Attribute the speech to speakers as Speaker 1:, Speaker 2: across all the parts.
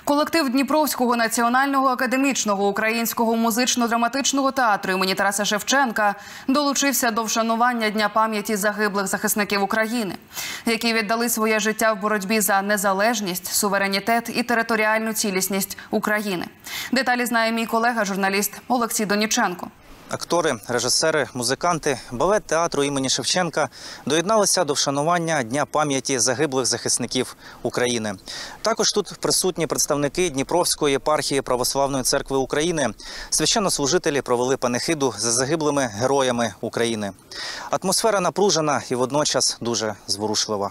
Speaker 1: Колектив Дніпровського національного академічного українського музично-драматичного театру імені Тараса Шевченка долучився до вшанування Дня пам'яті загиблих захисників України, які віддали своє життя в боротьбі за незалежність, суверенітет і територіальну цілісність України. Деталі знає мій колега, журналіст Олексій Доніченко.
Speaker 2: Актори, режисери, музиканти, балет театру імені Шевченка доєдналися до вшанування Дня пам'яті загиблих захисників України. Також тут присутні представники Дніпровської єпархії Православної церкви України. Священнослужителі провели панихиду за загиблими героями України. Атмосфера напружена і водночас дуже зворушлива.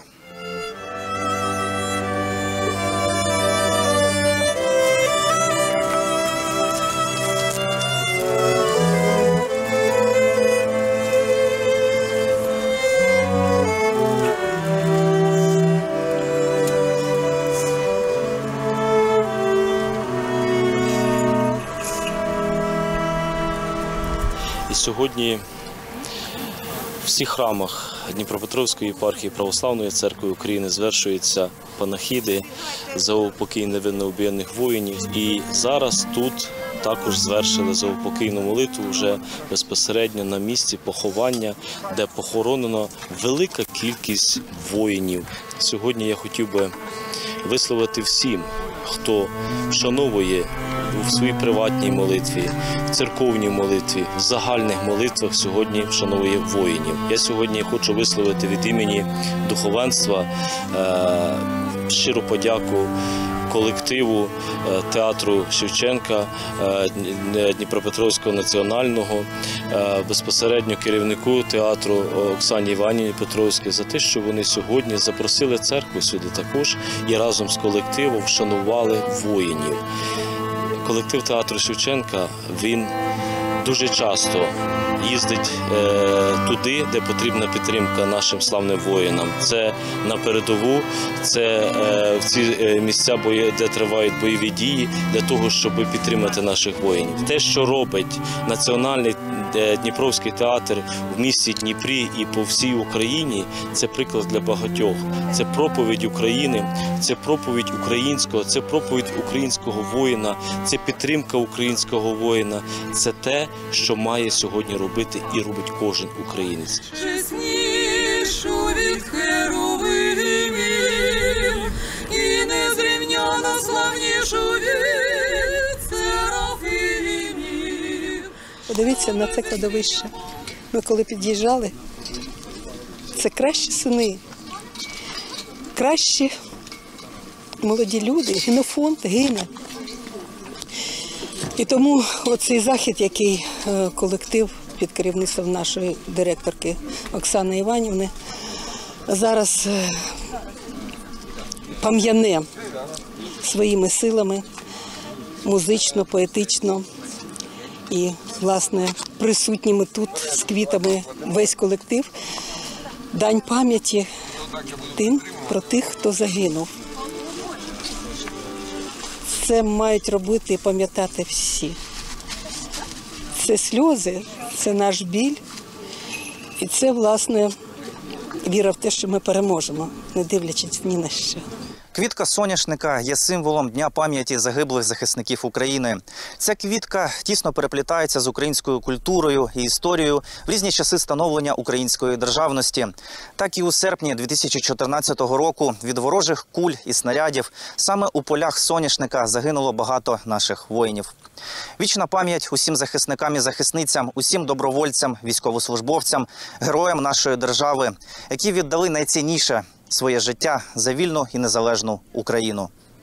Speaker 3: Сьогодні в всіх храмах Дніпропетровської єпархії Православної церкви України звершуються панахиди за упокій невинно убієнних воїнів. І зараз тут також звершили заупокійну молитву вже безпосередньо на місці поховання, де похоронено велика кількість воїнів. Сьогодні я хотів би висловити всім, хто вшановує в своїй приватній молитві, в церковній молитві, в загальних молитвах сьогодні вшановує воїнів. Я сьогодні хочу висловити від імені духовенства щиру подяку колективу театру Шевченка, Дніпропетровського національного, безпосередньо керівнику театру Оксані Іванівні Петровській за те, що вони сьогодні запросили церкву сюди також і разом з колективом вшанували воїнів. Колектив театру Шевченка, він дуже часто їздить туди, де потрібна підтримка нашим славним воїнам. Це на передову, це в ці місця, де тривають бойові дії, для того, щоб підтримати наших воїнів. Те, що робить Національний Дніпровський театр в місті Дніпрі і по всій Україні, це приклад для багатьох. Це проповідь України, це проповідь українського, це проповідь українського воїна, це підтримка українського воїна. Це те, що має сьогодні робити і робить кожен українець.
Speaker 4: Чеснішу від херовимів і незрівняно славнішу від серафимів.
Speaker 5: Подивіться на це кладовище. Ми коли під'їжджали, це кращі сини, кращі молоді люди, генофонд гине. І тому оцей захід, який колектив під керівництвом нашої директорки Оксани Іванівни зараз пам'яне своїми силами, музично, поетично і, власне, присутніми тут з квітами весь колектив, дань пам'яті тим про тих, хто загинув. Це мають робити і пам'ятати всі. Це сльози, це наш біль. І це, власне, віра в те, що ми переможемо, не дивлячись ні на що.
Speaker 2: Квітка соняшника є символом Дня пам'яті загиблих захисників України. Ця квітка тісно переплітається з українською культурою і історією в різні часи становлення української державності. Так і у серпні 2014 року від ворожих куль і снарядів саме у полях соняшника загинуло багато наших воїнів. Вічна пам'ять усім захисникам і захисницям, усім добровольцям, військовослужбовцям, героям нашої держави, які віддали найцінніше – своє життя за вільну і незалежну Україну.